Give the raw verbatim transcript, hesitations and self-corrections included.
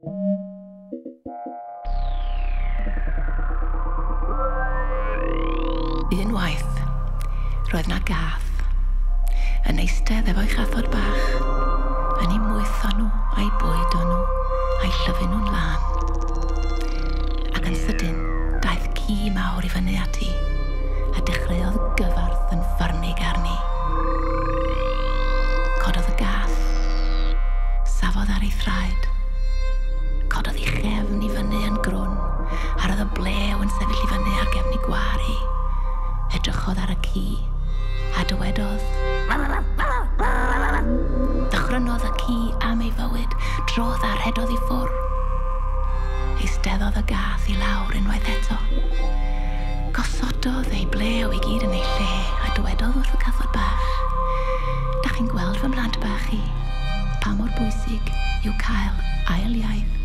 Unwaith, roedd na gath yn eistedd efo'i chathod bach, yn ei mwytho nhw a'i bwyd o nhw a'i llyfu nhw'n lan. Ac yn sydyn, daeth ci mawr i fyny ati a dechreuodd gyfarth yn ffyrnig arni. Cododd y gath, safodd ar ei thraed, cododd ei chefn i fyny yn grwn, a roedd y blew yn sefyll i fyny ar gefn ei gwari. Edrychodd ar y ci, a dywedodd. Dychrynnodd y ci am ei fywyd, drodd a rhedodd i ffwr. Eisteddodd y gath i lawr unwaith eto. Gosododd ei blew i gyd yn ei lle, a dywedodd wrth y cathod bach. Da chi'n gweld fy mhlant bach chi, pa mor bwysig yw cael ail iaith.